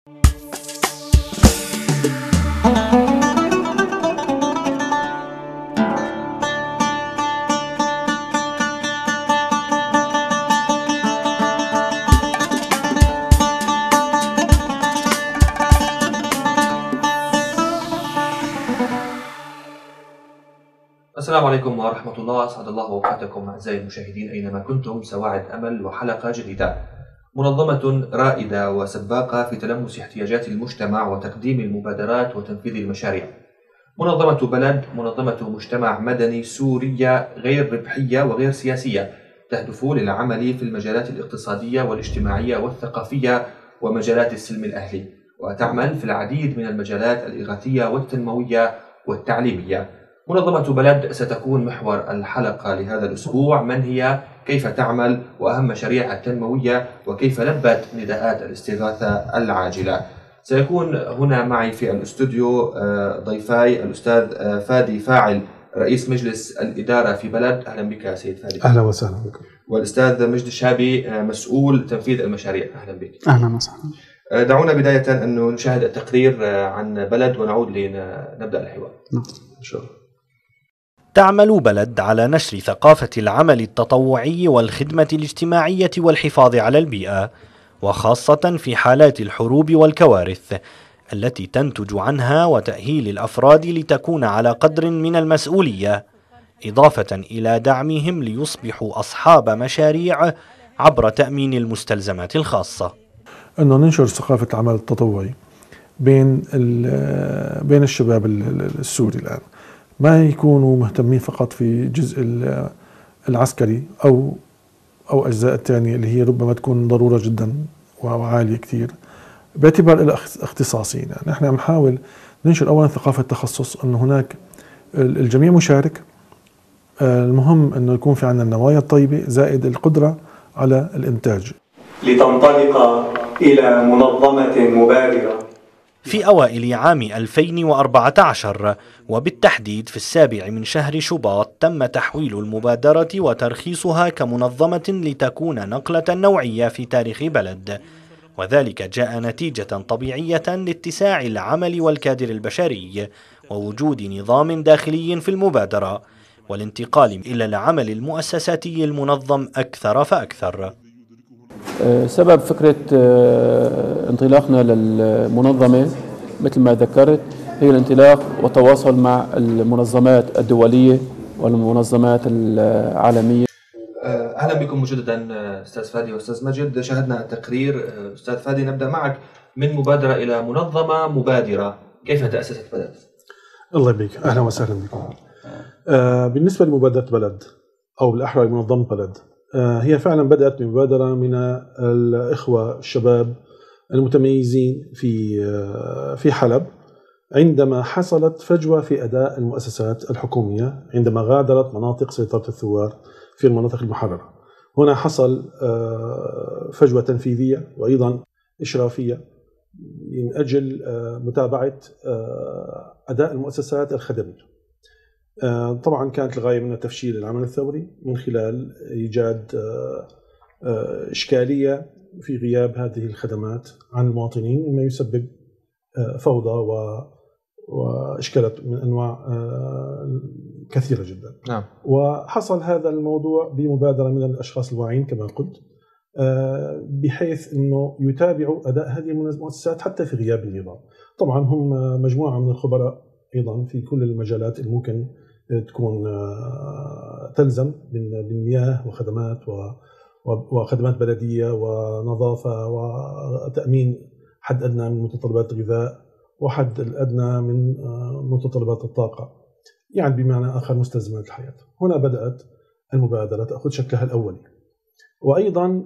السلام عليكم ورحمة الله، أسعد الله أوقاتكم أعزائي المشاهدين أينما كنتم. سواعد أمل وحلقة جديدة. منظمة رائدة وسباقة في تلمس احتياجات المجتمع وتقديم المبادرات وتنفيذ المشاريع. منظمة بلد، منظمة مجتمع مدني سورية غير ربحية وغير سياسية، تهدف للعمل في المجالات الاقتصادية والاجتماعية والثقافية ومجالات السلم الأهلي، وتعمل في العديد من المجالات الإغاثية والتنموية والتعليمية. منظمة بلد ستكون محور الحلقة لهذا الأسبوع. من هي؟ كيف تعمل؟ وأهم مشاريعها التنموية؟ وكيف لبت نداءات الاستغاثة العاجلة؟ سيكون هنا معي في الاستوديو ضيفاي الأستاذ فادي فاعل، رئيس مجلس الإدارة في بلد. أهلا بك سيد فادي. أهلا وسهلا بكم. والأستاذ مجد الشابي، مسؤول تنفيذ المشاريع. أهلا بك. أهلا وسهلا. دعونا بداية أن نشاهد التقرير عن بلد ونعود لنبدأ الحوار. إن شاء الله. تعمل بلد على نشر ثقافة العمل التطوعي والخدمة الاجتماعية والحفاظ على البيئة، وخاصة في حالات الحروب والكوارث التي تنتج عنها، وتأهيل الأفراد لتكون على قدر من المسؤولية، إضافة إلى دعمهم ليصبحوا أصحاب مشاريع عبر تأمين المستلزمات الخاصة. أنه ننشر ثقافة العمل التطوعي بين الشباب السوري الآن، ما يكونوا مهتمين فقط في جزء العسكري أو أجزاء الثانية اللي هي ربما تكون ضرورة جدا وعالية كثير باعتبار لها اختصاصين. يعني نحن عم نحاول ننشر أولا ثقافة التخصص، أنه هناك الجميع مشارك. المهم أنه يكون في عندنا النوايا الطيبة زائد القدرة على الإنتاج. لتنطلق إلى منظمة مبادرة. في أوائل عام 2014 وبالتحديد في 7 من شهر شباط تم تحويل المبادرة وترخيصها كمنظمة لتكون نقلة نوعية في تاريخ بلد، وذلك جاء نتيجة طبيعية لاتساع العمل والكادر البشري ووجود نظام داخلي في المبادرة، والانتقال إلى العمل المؤسساتي المنظم أكثر فأكثر. سبب فكرة انطلاقنا للمنظمة مثل ما ذكرت هي الانطلاق والتواصل مع المنظمات الدولية والمنظمات العالمية. أهلا بكم مجددا أستاذ فادي وأستاذ مجد. شاهدنا التقرير. أستاذ فادي، نبدأ معك. من مبادرة إلى منظمة مبادرة، كيف تأسست بلد؟ الله يبارك. أهلا وسهلا بكم. بالنسبة لمبادرة بلد أو بالأحرى منظمة بلد، هي فعلا بدأت بمبادرة من الإخوة الشباب المتميزين في حلب، عندما حصلت فجوة في أداء المؤسسات الحكومية عندما غادرت مناطق سيطرة الثوار في المناطق المحررة. هنا حصل فجوة تنفيذية وأيضا إشرافية من أجل متابعة أداء المؤسسات الخدمية. طبعا كانت الغاية من تفشيل العمل الثوري من خلال إيجاد إشكالية في غياب هذه الخدمات عن المواطنين، مما يسبب فوضى وإشكالات من أنواع كثيرة جدا. نعم. وحصل هذا الموضوع بمبادرة من الأشخاص الواعين كما قلت، بحيث أنه يتابعوا أداء هذه المؤسسات حتى في غياب النظام. طبعا هم مجموعة من الخبراء أيضا في كل المجالات اللي ممكن تكون تلزم بالمياه وخدمات وخدمات بلدية ونظافة وتأمين حد أدنى من متطلبات الغذاء وحد الأدنى من متطلبات الطاقة، يعني بمعنى آخر مستلزمات الحياة. هنا بدأت المبادرة تأخذ شكلها الأولي، وأيضا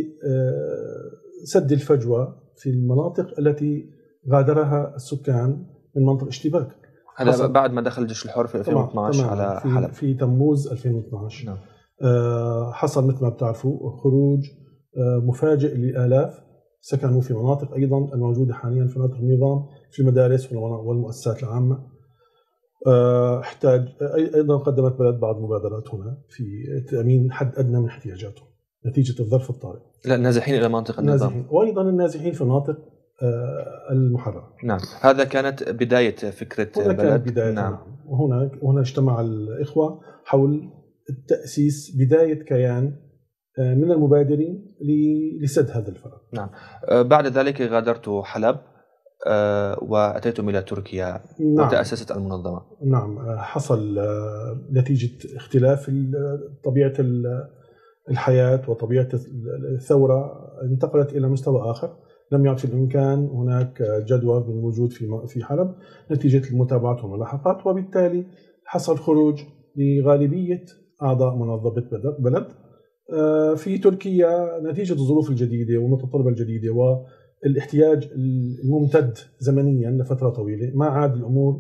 لسد الفجوة في المناطق التي غادرها السكان من منطقة اشتباك. هذا بعد ما دخل الجيش الحر في 2012 على حلب في تموز 2012. نعم. حصل مثل ما بتعرفوا خروج مفاجئ لآلاف سكنوا في مناطق أيضا الموجودة حاليا في مناطق النظام في المدارس والمؤسسات العامة. احتاج أيضا قدمت بلد بعض مبادرات هنا في تأمين حد أدنى من احتياجاتهم نتيجة الظرف الطارئ. لا، النازحين إلى مناطق النظام، وأيضا النازحين في مناطق المحرر. نعم، هذا كانت بداية فكرة هنا بلد. كانت بداية. نعم. وهنا اجتمع الإخوة حول التأسيس بداية كيان من المبادرين لسد هذا الفراغ. نعم. بعد ذلك غادرت حلب وأتيتم إلى تركيا. نعم. وتأسست المنظمة. نعم، حصل نتيجة اختلاف طبيعة الحياة وطبيعة الثورة، انتقلت إلى مستوى آخر، لم يعد في الإمكان هناك جدوى بالوجود في حلب نتيجة المتابعات والملاحقات، وبالتالي حصل خروج لغالبية أعضاء منظمة بلد في تركيا نتيجة الظروف الجديدة والمتطلبات الجديدة والاحتياج الممتد زمنيا لفترة طويلة. ما عاد الأمور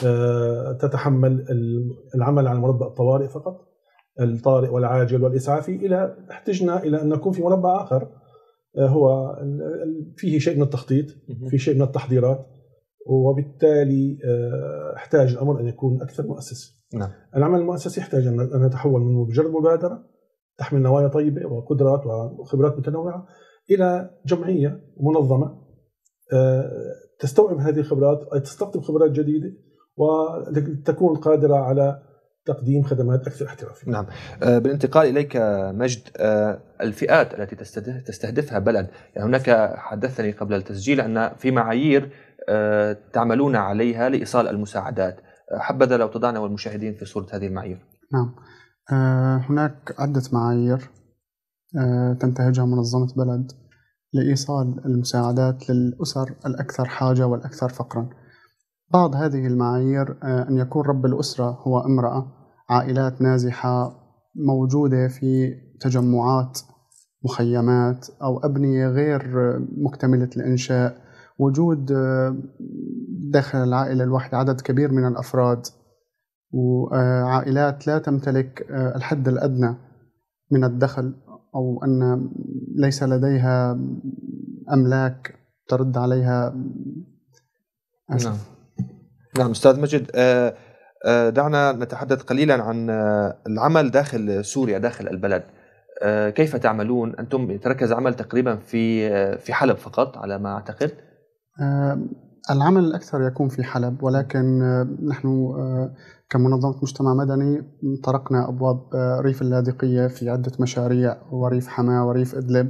تتحمل العمل على مربع الطوارئ فقط، الطارئ والعاجل والإسعافي، احتجنا إلى أن نكون في مربع آخر هو فيه شيء من التخطيط، فيه شيء من التحضيرات، وبالتالي احتاج الأمر أن يكون أكثر مؤسسي. نعم. العمل المؤسسي يحتاج أن نتحول من مجرد مبادرة تحمل نوايا طيبة وقدرات وخبرات متنوعة إلى جمعية منظمة تستوعب هذه الخبرات، تستقطب خبرات جديدة وتكون قادرة على تقديم خدمات أكثر احترافية. نعم. بالانتقال إليك مجد، الفئات التي تستهدفها بلد، يعني هناك حدثني قبل التسجيل أن في معايير تعملون عليها لإيصال المساعدات، حبذا لو تضعنا والمشاهدين في صورة هذه المعايير. نعم، هناك عدة معايير تنتهجها منظمة بلد لإيصال المساعدات للأسر الأكثر حاجة والأكثر فقرا. بعض هذه المعايير أن يكون رب الأسرة هو امرأة، عائلات نازحة موجودة في تجمعات مخيمات أو أبنية غير مكتملة الإنشاء، وجود داخل العائلة الواحدة عدد كبير من الأفراد، وعائلات لا تمتلك الحد الأدنى من الدخل، أو أن ليس لديها أملاك ترد عليها. نعم. نعم أستاذ مجد، دعنا نتحدث قليلا عن العمل داخل سوريا، داخل البلد. كيف تعملون أنتم؟ يتركز عمل تقريبا في حلب فقط على ما أعتقد. العمل الأكثر يكون في حلب، ولكن نحن كمنظمة مجتمع مدني طرقنا أبواب ريف اللاذقية في عدة مشاريع، وريف حماة وريف إدلب،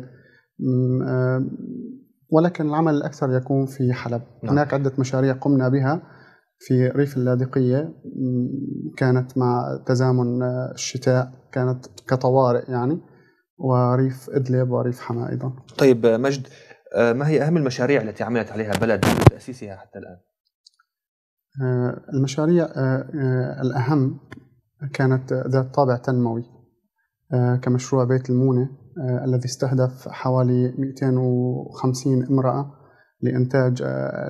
ولكن العمل الأكثر يكون في حلب. هناك عدة مشاريع قمنا بها في ريف اللاذقية، كانت مع تزامن الشتاء، كانت كطوارئ يعني، وريف إدلب وريف حماة أيضا. طيب مجد، ما هي أهم المشاريع التي عملت عليها بلد منذ تأسيسها حتى الآن؟ المشاريع الأهم كانت ذات طابع تنموي، كمشروع بيت المونة الذي استهدف حوالي 250 امرأة لإنتاج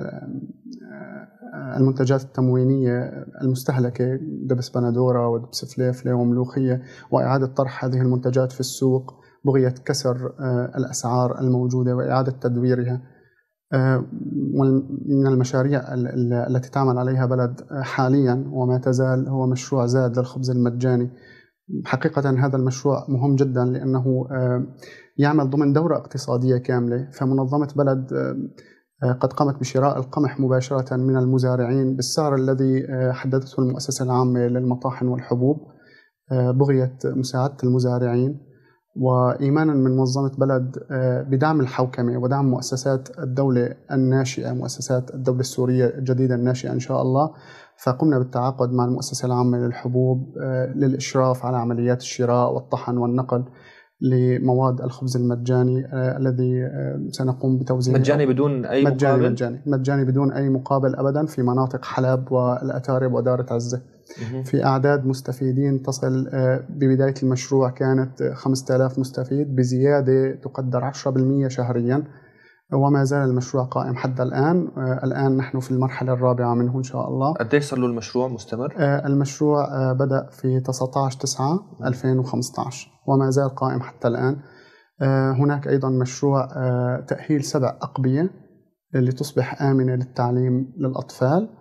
المنتجات التموينية المستهلكة، دبس بندورة ودبس فليفلة وملوخية، وإعادة طرح هذه المنتجات في السوق بغية كسر الأسعار الموجودة وإعادة تدويرها. من المشاريع التي تعمل عليها بلد حاليا وما تزال هو مشروع زاد للخبز المجاني. حقيقة هذا المشروع مهم جدا لأنه يعمل ضمن دورة اقتصادية كاملة، فمنظمة بلد قد قامت بشراء القمح مباشرة من المزارعين بالسعر الذي حددته المؤسسة العامة للمطاحن والحبوب بغية مساعدة المزارعين، وإيمانا من منظمة بلد بدعم الحوكمة ودعم مؤسسات الدولة الناشئة، مؤسسات الدولة السورية الجديدة الناشئة إن شاء الله. فقمنا بالتعاقد مع المؤسسة العامة للحبوب للإشراف على عمليات الشراء والطحن والنقل لمواد الخبز المجاني الذي سنقوم بتوزيعه. مجاني بدون أي مقابل؟ مجاني بدون أي مقابل أبدا في مناطق حلب والأتارب ودارة عزة، في أعداد مستفيدين تصل ببداية المشروع كانت 5000 مستفيد، بزيادة تقدر 10% شهريا، وما زال المشروع قائم حتى الآن. الآن نحن في المرحلة الرابعة منه إن شاء الله. قد صار له المشروع مستمر؟ المشروع بدأ في 19/9/2015 وما زال قائم حتى الآن. هناك أيضا مشروع تأهيل 7 أقبية لتصبح آمنة للتعليم للأطفال،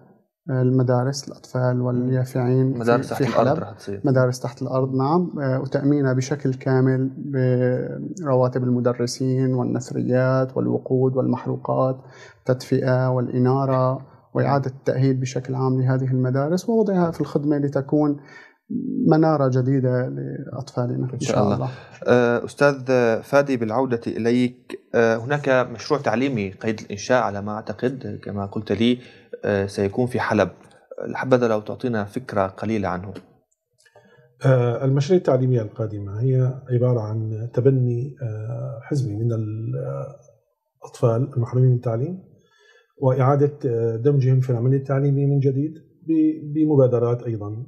المدارس الأطفال واليافعين مدارس في تحت حلب. الأرض رح تصير. مدارس تحت الأرض، نعم. وتأمينها بشكل كامل برواتب المدرسين والنثريات والوقود والمحروقات، تدفئة والإنارة وإعادة التأهيل بشكل عام لهذه المدارس، ووضعها في الخدمة لتكون منارة جديدة لأطفالنا إن شاء الله. أستاذ فادي، بالعودة إليك، هناك مشروع تعليمي قيد الإنشاء على ما أعتقد كما قلت لي سيكون في حلب، حبذا لو تعطينا فكرة قليلة عنه. المشاريع التعليمية القادمة هي عبارة عن تبني حزمي من الأطفال المحرومين من التعليم وإعادة دمجهم في العملية التعليمية من جديد بمبادرات أيضا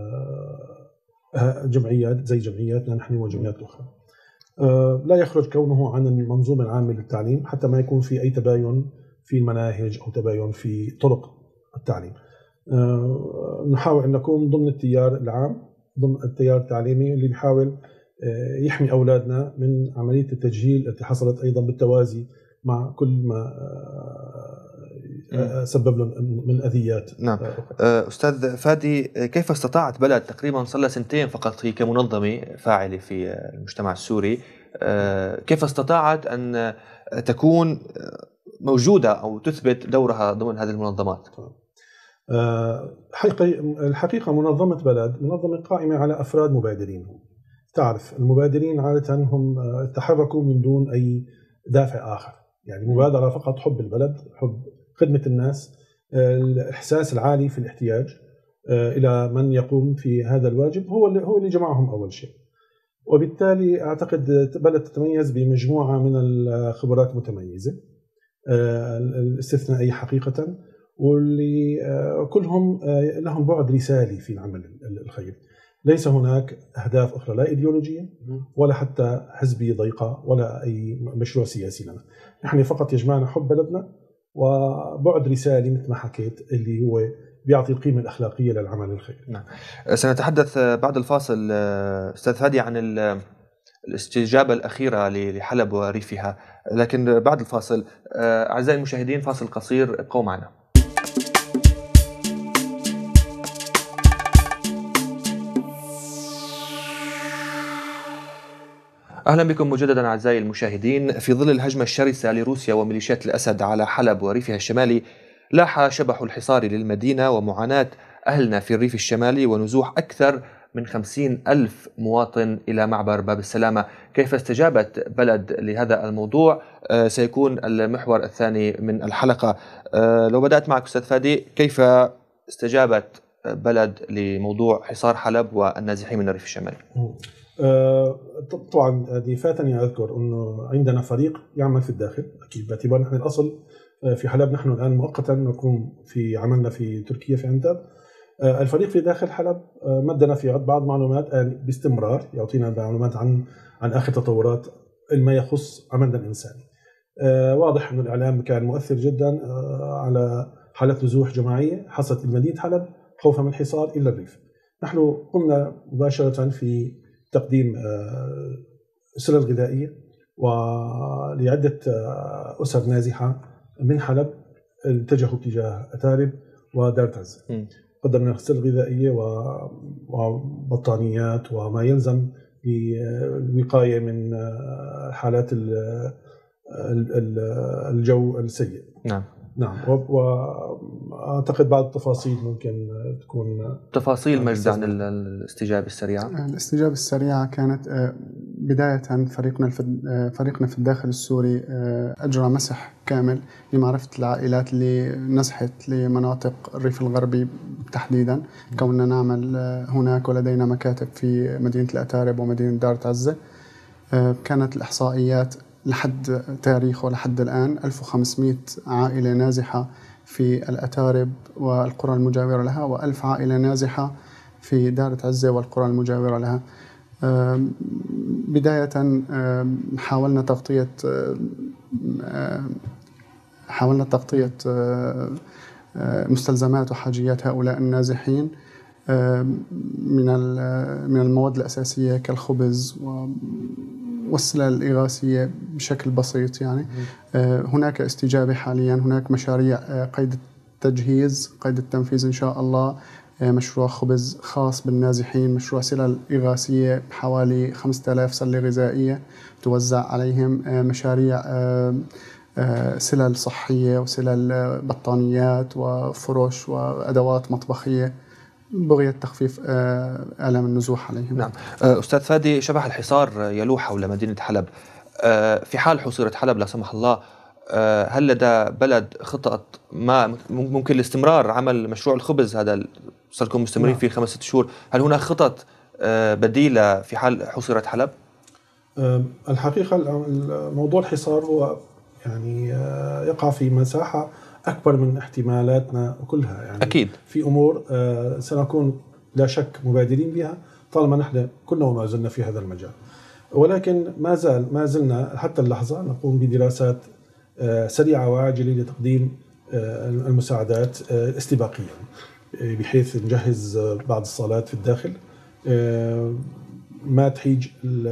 جمعيات زي جمعياتنا نحن وجمعيات أخرى. لا يخرج كونه عن المنظومة العامة للتعليم حتى ما يكون في أي تباين في المناهج أو تباين في طرق التعليم. نحاول أن نكون ضمن التيار العام، ضمن التيار التعليمي اللي بيحاول يحمي أولادنا من عملية التجهيل التي حصلت أيضا بالتوازي مع كل ما سبب من أذيات. نعم. أستاذ فادي، كيف استطاعت بلد تقريبا صار لها سنتين فقط هي كمنظمة فاعلة في المجتمع السوري، كيف استطاعت أن تكون موجودة أو تثبت دورها ضمن هذه المنظمات؟ الحقيقة منظمة بلد منظمة قائمة على أفراد مبادرين. تعرف المبادرين عادة هم تحركوا من دون أي دافع آخر، يعني مبادرة فقط حب البلد، حب خدمة الناس، الإحساس العالي في الاحتياج إلى من يقوم في هذا الواجب هو اللي جمعهم أول شيء. وبالتالي أعتقد بلد تتميز بمجموعة من الخبرات المتميزة الاستثنائية حقيقة، واللي كلهم لهم بعد رسالي في العمل الخيري. ليس هناك أهداف أخرى لا إيديولوجية ولا حتى حزبية ضيقة ولا أي مشروع سياسي لنا، نحن فقط يجمعنا حب بلدنا وبعد رسالي مثل ما حكيت اللي هو بيعطي القيمة الأخلاقية للعمل الخيري. نعم. سنتحدث بعد الفاصل أستاذ فادي عن الاستجابة الأخيرة لحلب وريفها، لكن بعد الفاصل أعزائي المشاهدين فاصل قصير، ابقوا معنا. أهلا بكم مجددا أعزائي المشاهدين. في ظل الهجمة الشرسة لروسيا وميليشيات الأسد على حلب وريفها الشمالي، لاح شبح الحصار للمدينة ومعاناة أهلنا في الريف الشمالي ونزوح أكثر من 50,000 مواطن إلى معبر باب السلامة. كيف استجابت بلد لهذا الموضوع سيكون المحور الثاني من الحلقة. لو بدأت معك أستاذ فادي، كيف استجابت بلد لموضوع حصار حلب والنازحين من الريف الشمالي؟ طبعا هذه فاتني أذكر أنه عندنا فريق يعمل في الداخل، أكيد باعتبار نحن الأصل في حلب، نحن الآن مؤقتا نقوم في عملنا في تركيا في عنتاب. الفريق في داخل حلب مدنا في بعض معلومات باستمرار يعطينا معلومات عن آخر تطورات ما يخص عملنا الإنساني. واضح أن الإعلام كان مؤثر جدا على حالة نزوح جماعية حصلت بمدينة حلب خوفا من الحصار إلى الريف. نحن قمنا مباشرة في تقديم السلة الغذائية ولعدة أسر نازحة من حلب اتجهوا اتجاه أتارب ودار عزة. قدمنا السلة الغذائية وبطانيات وما يلزم للوقاية من حالات الجو السيء. نعم. وأعتقد بعض التفاصيل ممكن تكون تفاصيل مجد عن الاستجابة السريعة. الاستجابة السريعة كانت بداية فريقنا في الداخل السوري أجرى مسح كامل لمعرفة العائلات اللي نزحت لمناطق الريف الغربي تحديدا، كوننا نعمل هناك ولدينا مكاتب في مدينة الأتارب ومدينة دار عزة. كانت الإحصائيات لحد تاريخ ولحد الآن 1500 عائلة نازحة في الأتارب والقرى المجاورة لها، و1000 عائلة نازحة في دار عزة والقرى المجاورة لها. بداية حاولنا تغطية مستلزمات وحاجيات هؤلاء النازحين من المواد الأساسية كالخبز والسلع الإغاثية بشكل بسيط. يعني هناك استجابة حاليا، هناك مشاريع قيد التجهيز قيد التنفيذ إن شاء الله مشروع خبز خاص بالنازحين، مشروع سلل إغاثية بحوالي 5000 سلة غذائية توزع عليهم، مشاريع سلل صحية وسلل بطانيات وفرش وأدوات مطبخية بغية تخفيف آلام النزوح عليهم. نعم. أستاذ فادي، شبح الحصار يلوح حول مدينة حلب. في حال حصرت حلب لا سمح الله، هل لدى بلد خطط ما ممكن لاستمرار عمل مشروع الخبز هذا صاركم مستمرين فيه 5-6 شهور؟ هل هناك خطط بديلة في حال حصرت حلب؟ الحقيقة موضوع الحصار هو يعني يقع في مساحة أكبر من احتمالاتنا كلها، يعني أكيد في أمور سنكون لا شك مبادرين بها طالما نحن كنا وما زلنا في هذا المجال، ولكن ما زلنا حتى اللحظة نقوم بدراسات سريعة وعاجلة لتقديم المساعدات استباقيا، بحيث نجهز بعض الصالات في الداخل ما تحيج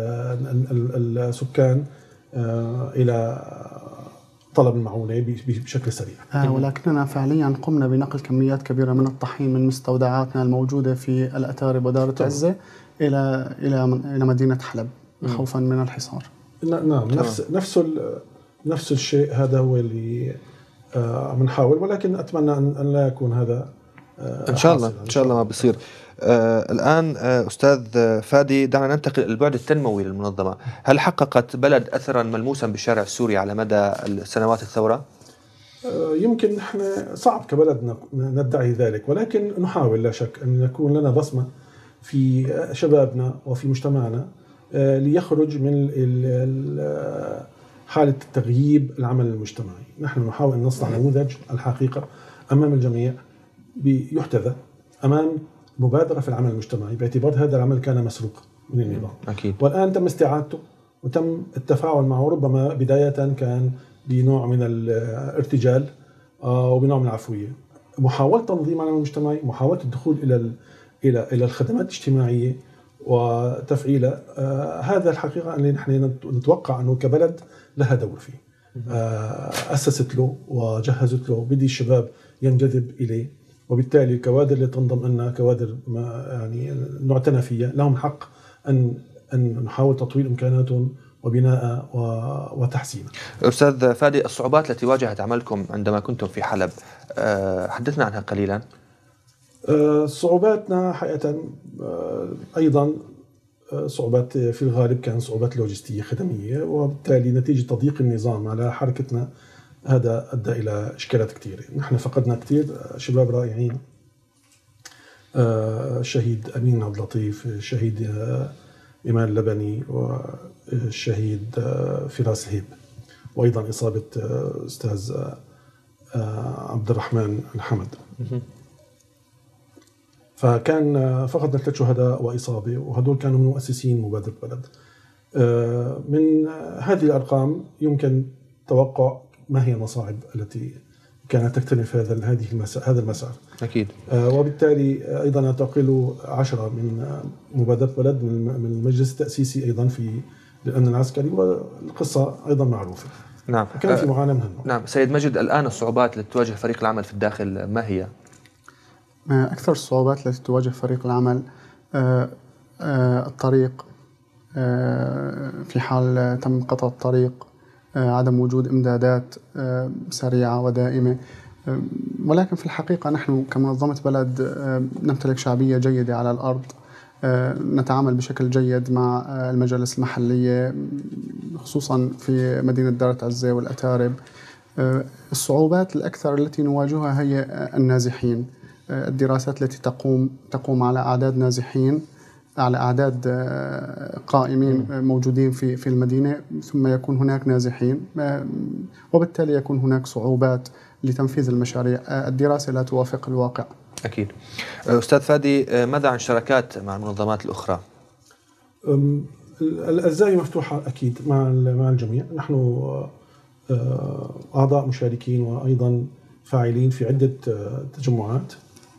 السكان إلى طلب المعونة بشكل سريع. ولكننا فعليا قمنا بنقل كميات كبيرة من الطحين من مستودعاتنا الموجودة في الأتارب ودارة عزة إلى مدينة حلب خوفا من الحصار. نعم، نفس الشيء هذا هو اللي بنحاول، ولكن أتمنى أن لا يكون هذا إن شاء الله. إن شاء الله ما بيصير. الآن أستاذ فادي، دعنا ننتقل البعد التنموي للمنظمة. هل حققت بلد أثرا ملموسا بالشارع السوري على مدى سنوات الثورة؟ يمكن نحن صعب كبلد ندعي ذلك، ولكن نحاول لا شك أن يكون لنا بصمة في شبابنا وفي مجتمعنا ليخرج من حالة التغييب العمل المجتمعي. نحن نحاول أن نصنع نموذج الحقيقة أمام الجميع يحتذى أمام مبادرة في العمل المجتمعي، باعتبار هذا العمل كان مسروق من النظام. أكيد. والآن تم استعادته وتم التفاعل معه، ربما بداية كان بنوع من الارتجال وبنوع من العفوية. محاولة تنظيم العمل المجتمعي، محاولة الدخول إلى الخدمات الاجتماعية وتفعيلها، هذا الحقيقة اللي نحن نتوقع أنه كبلد لها دور فيه. أسست له وجهزت له، بدي الشباب ينجذب إليه، وبالتالي الكوادر اللي تنضم لنا كوادر يعني نعتنى فيها لهم حق أن نحاول تطوير إمكاناتهم وبناء وتحسين. أستاذ فادي، الصعوبات التي واجهت عملكم عندما كنتم في حلب حدثنا عنها قليلا. صعوباتنا حقيقة أيضا صعوبات في الغالب كان صعوبات لوجستية خدمية، وبالتالي نتيجة تضييق النظام على حركتنا هذا أدى إلى إشكالات كثيرة. نحن فقدنا كثير شباب رائعين، الشهيد أمين عبد اللطيف، الشهيد إيمان اللبني، والشهيد فراس الهيب، وأيضا إصابة أستاذ عبد الرحمن الحمد. فكان فقدنا 3 شهداء وإصابة، وهدول كانوا من مؤسسين مبادرة بلد. من هذه الأرقام يمكن توقع ما هي المصاعب التي كانت تكتنف هذا المسار. أكيد. وبالتالي أيضا تعقل 10 من مبادرة بلد من المجلس التأسيسي أيضا في الأمن العسكري، والقصة أيضا معروفة. نعم. كان في معاناة منها. نعم سيد مجد، الآن الصعوبات التي تواجه فريق العمل في الداخل ما هي؟ أكثر الصعوبات التي تواجه فريق العمل الطريق، في حال تم قطع الطريق، عدم وجود إمدادات سريعة ودائمة. ولكن في الحقيقة نحن كمنظمة بلد نمتلك شعبية جيدة على الأرض، نتعامل بشكل جيد مع المجالس المحلية خصوصا في مدينة دارة عزة والأتارب. الصعوبات الأكثر التي نواجهها هي النازحين، الدراسات التي تقوم على أعداد نازحين، على أعداد قائمين موجودين في المدينة، ثم يكون هناك نازحين، وبالتالي يكون هناك صعوبات لتنفيذ المشاريع. الدراسة لا توافق الواقع. أكيد. أستاذ فادي، ماذا عن شراكات مع المنظمات الأخرى؟ الزاوية مفتوحة أكيد مع الجميع. نحن أعضاء مشاركين وأيضا فاعلين في عدة تجمعات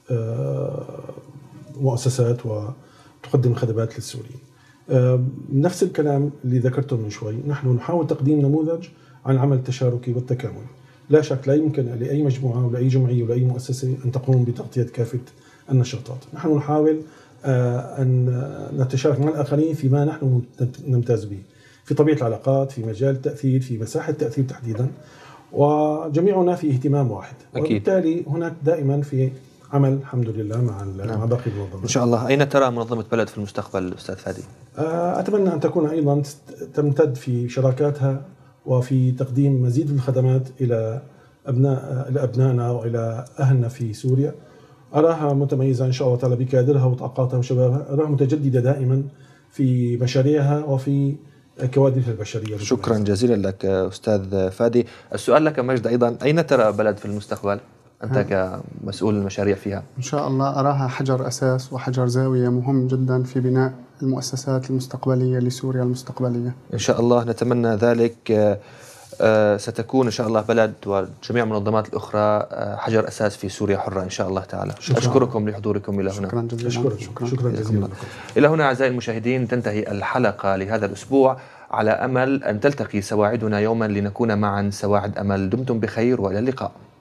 مؤسسات وتقدم خدمات للسوريين. نفس الكلام اللي ذكرته من شوي، نحن نحاول تقديم نموذج عن العمل التشاركي والتكاملي. لا شك لا يمكن لأي مجموعة ولا أي جمعية ولا أي مؤسسة أن تقوم بتغطية كافة النشاطات. نحن نحاول أن نتشارك مع الآخرين فيما نحن نمتاز به، في طبيعة العلاقات، في مجال التأثير، في مساحة التأثير تحديدا، وجميعنا في اهتمام واحد. أكيد. وبالتالي هناك دائما في عمل الحمد لله مع باقي المنظمات. إن شاء الله. أين ترى منظمة بلد في المستقبل أستاذ فادي؟ أتمنى أن تكون أيضا تمتد في شراكاتها وفي تقديم مزيد من الخدمات إلى أبنائنا وإلى أهلنا في سوريا. أراها متميزة إن شاء الله تعالى بكادرها وطاقاتها وشبابها، أراها متجددة دائما في مشاريعها وفي كوادرها البشرية. شكرا جزيلا لك أستاذ فادي. السؤال لك مجد أيضا، أين ترى بلد في المستقبل أنت كمسؤول المشاريع فيها؟ إن شاء الله أراها حجر أساس وحجر زاوية مهم جدا في بناء المؤسسات المستقبلية لسوريا المستقبلية إن شاء الله. نتمنى ذلك. ستكون إن شاء الله بلد وجميع المنظمات الأخرى حجر أساس في سوريا حرة إن شاء الله تعالى. أشكركم لحضوركم إلى هنا. شكرا جزيلا. شكرا جزيلا. إلى هنا أعزائي المشاهدين تنتهي الحلقة لهذا الأسبوع، على أمل أن تلتقي سواعدنا يوما لنكون معا سواعد أمل. دمتم بخير وإلى اللقاء.